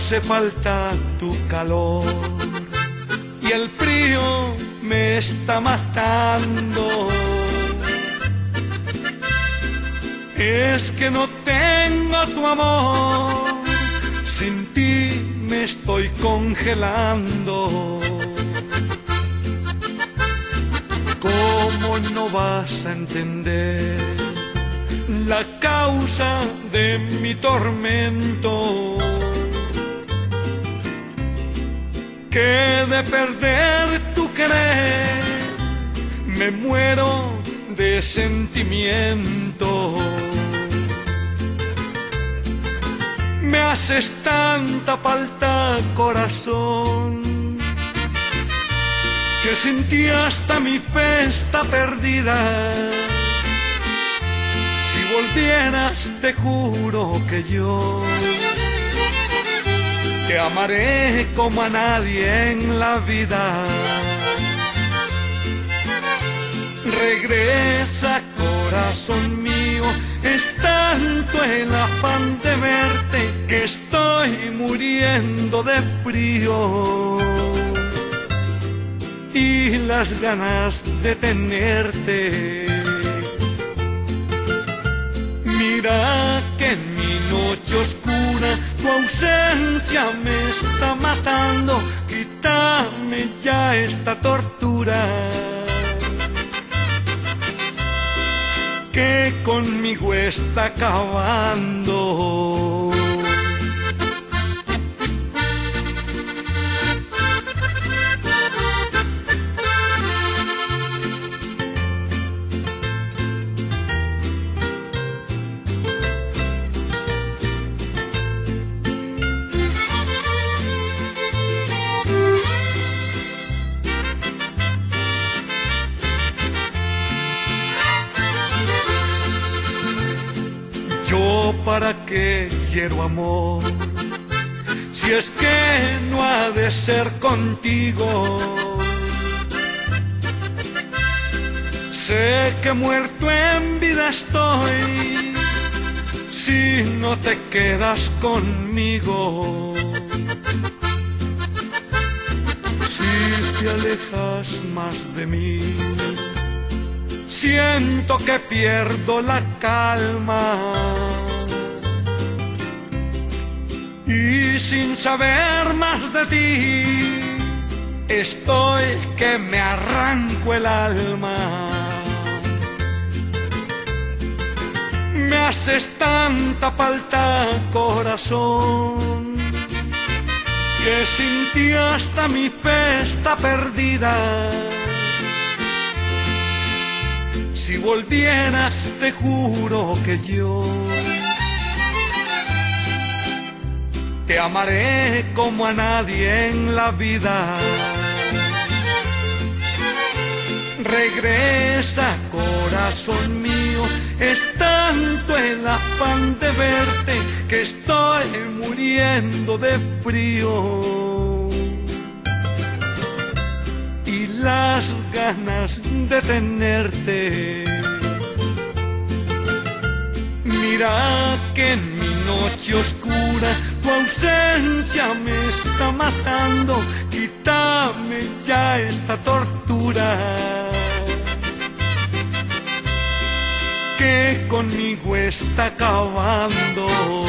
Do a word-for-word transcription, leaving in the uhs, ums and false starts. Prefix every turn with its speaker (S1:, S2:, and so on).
S1: hace falta tu calor y el frío me está matando. Es que no tengo tu amor, sin ti me estoy congelando. ¿Cómo no vas a entender la causa de mi tormento? Que de perder tu querer me muero de sentimiento. Me haces tanta falta, corazón, que sin ti hasta mi fe está perdida. Si volvieras, te juro que yo te amaré como a nadie en la vida. Regresa, corazón mío, es tanto el afán de verte que estoy muriendo de frío y las ganas de tenerte. Mira que en mi noche oscura tu ausencia me está matando. Quítame ya esta tortura que conmigo está acabando. ¿Yo para qué quiero amor? Si es que no ha de ser contigo. Sé que muerto en vida estoy si no te quedas conmigo. Si te alejas más de mí, siento que pierdo la calma y sin saber más de ti estoy que me arranco el alma. Me haces tanta falta, corazón, que sin ti hasta mi fe está perdida. Si volvieras, te juro que yo te amaré como a nadie en la vida. Regresa, corazón mío, es tanto el afán de verte que estoy muriendo de frío y las ganas de tenerte. Mira que en mi noche oscura tu ausencia me está matando. Quítame ya esta tortura que conmigo está acabando.